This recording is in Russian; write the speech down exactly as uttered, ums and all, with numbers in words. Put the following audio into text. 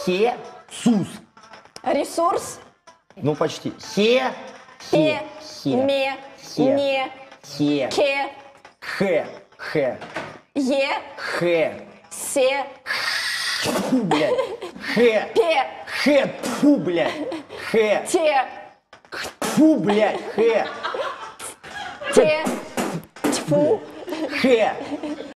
Се. Сус. Ресурс. Ну, почти. Се. Пе. Се. Ме. Се. Не. Се. Ке. Хе. Хе. Е. Хе. Се. Фу, блядь. Хе. Пе. Хе. Фу, блядь. Хе. Те. Фу, блядь. Хе. Те. Тьфу. Хе.